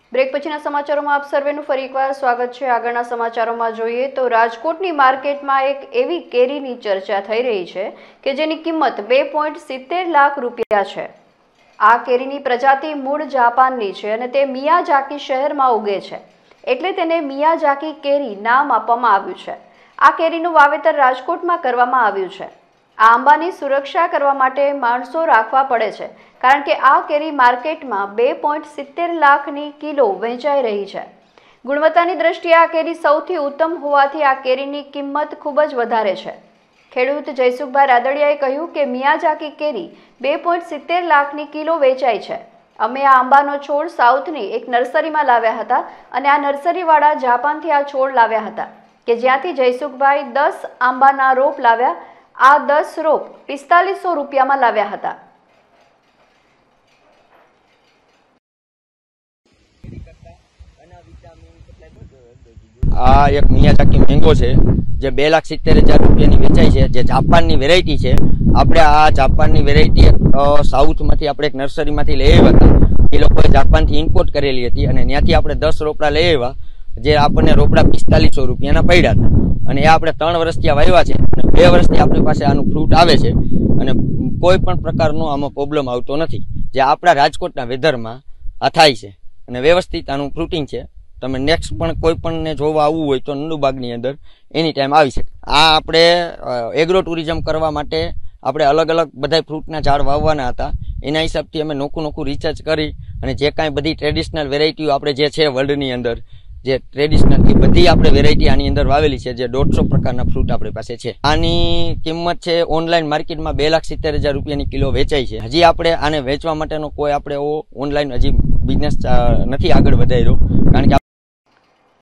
Break પછીના સમાચારોમાં આપ સર્વેનું ફરી એકવાર સ્વાગત છે। આગળના સમાચારોમાં જોઈએ તો રાજકોટની માર્કેટમાં એક એવી કેરીની ચર્ચા થઈ રહી છે કે જેની કિંમત 2.70 લાખ રૂપિયા છે। આ કેરીની પ્રજાતિ મૂળ જાપાનની છે અને તે મિયાઝાકી શહેરમાં ઉગે છે, એટલે તેને મિયાઝાકી કેરી નામ આપવામાં આવ્યું છે। આ કેરીનું વાવેતર રાજકોટમાં કરવામાં આવ્યું છે। આ આંબાની સુરક્ષા કરવા માટે માણસો રાખવા પડે છે, કારણ કે આ કેરી માર્કેટમાં 2.70 લાખની કિલો વેચાઈ રહી છે। ગુણવત્તાની દ્રષ્ટિએ આ કેરી સૌથી ઉત્તમ હોવાથી આ કેરીની કિંમત ખૂબ જ વધારે છે। ખેડૂત જયસુખભાઈ રાદડિયાએ કહ્યું કે મિયાઝાકી કેરી 2.70 લાખની કિલો વેચાઈ છે। અમે આ આંબાનો છોડ સાઉથની એક નર્સરીમાં લાવ્યા હતા અને આ નર્સરીવાળા જાપાનથી આ છોડ લાવ્યા હતા કે જ્યાંથી જયસુખભાઈ 10 આંબાના રોપ લાવ્યા। આ 10 રોપ 4500 રૂપિયામાં લાવ્યા હતા। આ એક મિયાઝાકી મેંગો છે જે 2,70,000 રૂપિયાની વેચાય છે, જે જાપાનની વેરાયટી છે। આપણે આ જાપાનની વેરાયટી સાઉથમાંથી આપણે એક નર્સરીમાંથી લઈ આવ્યા હતા। એ લોકોએ જાપાનથી ઇમ્પોર્ટ કરેલી હતી અને ત્યાંથી આપણે 10 રોપડા લઈ આવ્યા, જે આપણને રોપડા 4500 રૂપિયાના પડ્યા હતા અને એ આપણે 3 વર્ષથી આ વાવ્યા છે અને 2 વર્ષથી આપણી પાસે આનું ફ્રૂટ આવે છે અને કોઈ પણ પ્રકારનો આમાં પ્રોબ્લેમ આવતો નથી, જે આપણા રાજકોટના વેધરમાં આ થાય છે અને વ્યવસ્થિત આનું ફ્રૂટિંગ છે। તમે નેક્સ્ટ પણ કોઈ પણને જોવા આવવું હોય તો નંદુબાગની અંદર એની ટાઈમ આવી શકે। આ આપણે એગ્રો ટુરિઝમ કરવા માટે આપણે અલગ અલગ બધા ફ્રૂટના ઝાડ વાવવાના હતા। એના હિસાબથી અમે નોખું રિસર્ચ કરી અને જે કાંઈ બધી ટ્રેડિશનલ વેરાયટીઓ આપણે જે છે વર્લ્ડની અંદર જે ટ્રેડિશનલ એ બધી આપણે વેરાયટી આની અંદર વાવેલી છે, જે 150 પ્રકારના ફ્રૂટ આપણી પાસે છે। આની કિંમત છે ઓનલાઈન માર્કેટમાં 2,70,000 રૂપિયાની કિલો વેચાય છે। હજી આપણે આને વેચવા માટેનો કોઈ આપણે ઓનલાઈન હજી બિઝનેસ નથી આગળ વધાર્યો, કારણ કે